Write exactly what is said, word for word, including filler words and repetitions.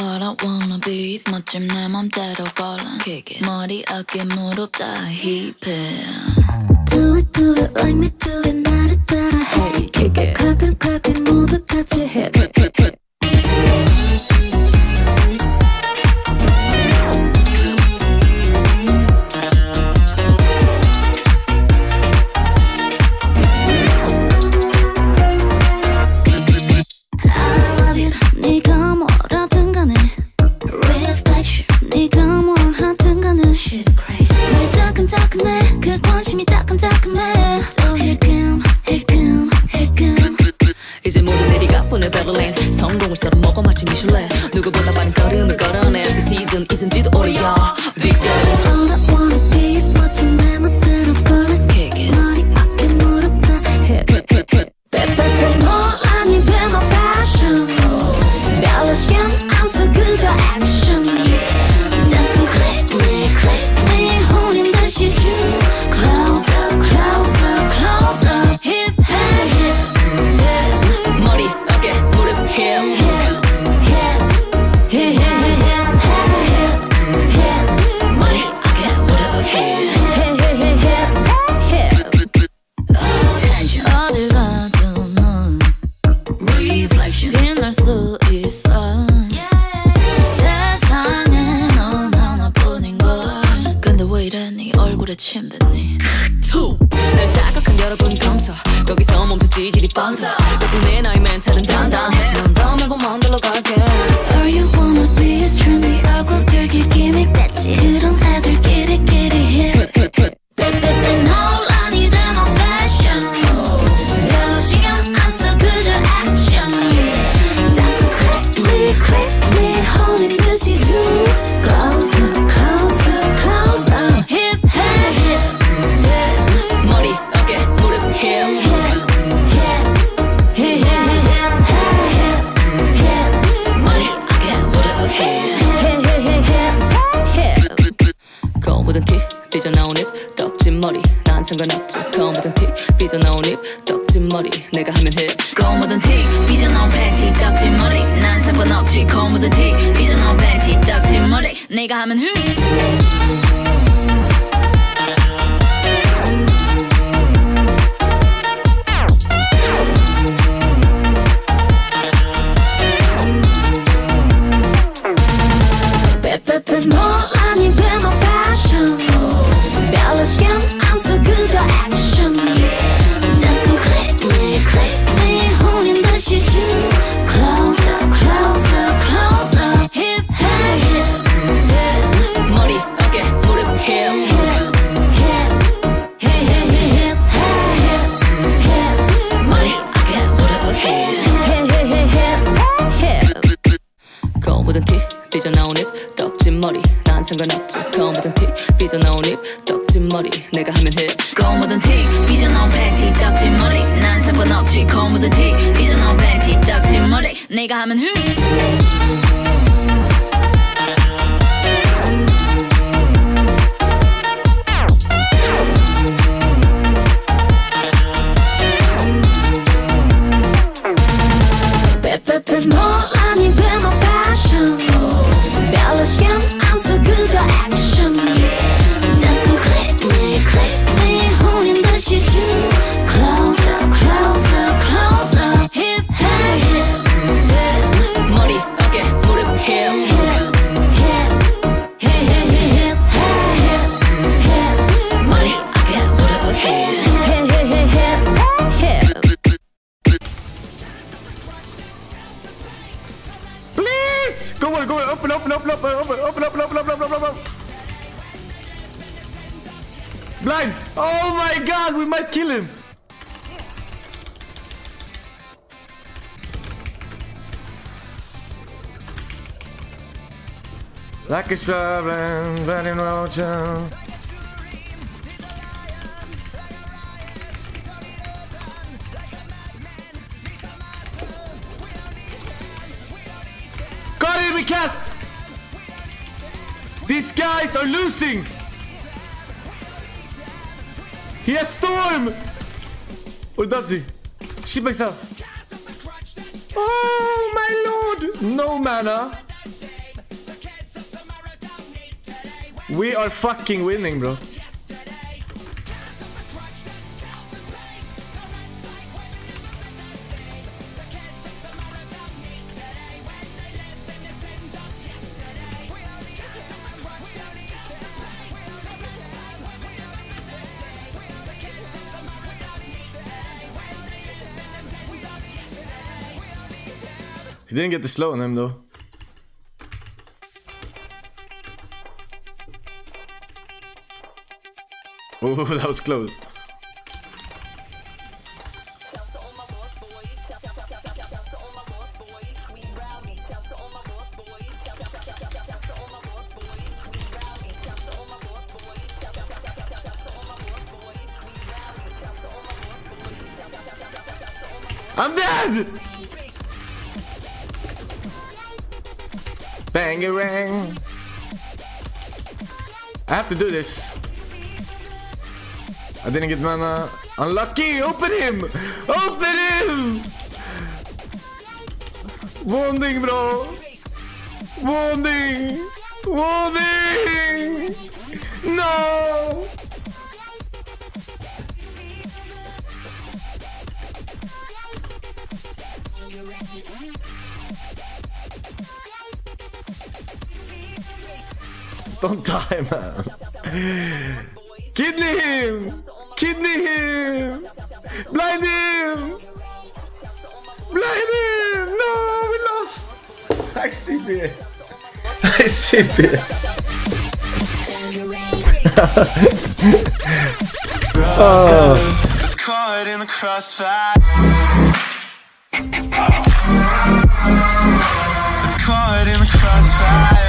All I wanna be is 멋짐 내 맘대로 골라 머리 어깨 무릎 다 힙해 Do it do it like me do it 나를 따라 해 Kick it clap it clap it 모두 같이 해 그 관심이 따끔따끔해 또 힐끔 힐끔 힐끔 이제 모든 일이 가뿐해 베를린 성공을 썰어 먹어 마치 미슐랭 누구보다 빠른 걸음을 걸어내 이 시즌 잊은지도 오래야 뒷걸음 All I wanna be is 멋진 내 멋대로 골라 머리 어깨 무릎 다 hip hip hip 빼빼빼 몰라 니 be my fashion 별로 신경 안 써 그저 action 자꾸 click me click me 홀린 듯이 주 Close up, close up, close up Hip, hip, hip, hip 머리, 어깨, 무릎, hip Hip, hip, hip, hip, hip, hip 머리 어깨 무릎 hip hip, hip, hip 어딜 가도 넌 Reflection 빛날 수 있어 세상에 넌 하나뿐인걸 근데 왜 이래 네 얼굴에 침 뱉니 날 자극한 여러분 검사 거기서 멈춰 지질이 뻔서 덕분에 나의 멘탈은 단단해 넌 더 말고 먼 데로 갈게 All you wanna be is trendy 어그로들기 기믹 됐지 그런 애들끼리끼리 hip 빼빼빼 논란이 돼 my fashion 별로 신경 안 써 그저 action 자꾸 click me click me 홀린 듯이 주 Close up close up close up hip hip hip 머리, 어깨, 무릎, hip 검은 티 삐져나온 입 떡진 머리 난 상관없지 검은 티 삐져나온 입 떡진 머리 내가 하면 해 검은 티 삐져나온 팬티 떡진 머리 난 상관없지 검은 티 삐져나온 팬티 떡진 머리 내가 하면 흠 빼빼빼 논란이 be my fashion 별로 신경 안 써 그저 action 자꾸 click me click me 홀린 듯이 주 Close up close up close up hip hip hip 머리, 어깨, 무릎, hip hip hip hip hip hip 머리 어깨 무릎 hip hip 검은 티 삐져나온 입 떡진 머리 난 상관없지 검은 티 삐져나온 입 떡진 머리 내가 하면 해 검은 티 삐져나온 팬티 떡진 머리 난 상관없지 검은 티 삐져나온 팬티 떡진 머리 내가 하면 흠 빼빼빼 논란이 be my fashion 별로 신경 안 써 그저 action 자꾸 click me click me 홀린 듯이 주 Close up close up close up hip hip hip 머리, 어깨, 무릎, hip hip hip hip hip 머리 어깨 무릎 hip Please! Come on, come on, open, open, open, open, open, open, open, open, open, open, open. Blind! Oh my god, we might kill him! Like it's flying, running around town. Got it, we cast! These guys are losing! He has Storm! Or does he? Ship myself. Oh my lord! No mana. We are fucking winning, bro. He didn't get the slow on him though. Oh, that was close. I'm dead! Bangarang! I have to do this. I didn't get mana. Unlucky! Open him! Open him! Wounding, bro! Wounding! Wounding! No! Don't die, man. Kidney him! Kidney him! Blind him! Blind him! No, we lost! I see it. I see it. Oh. It's caught in the crossfire. It's caught in the crossfire.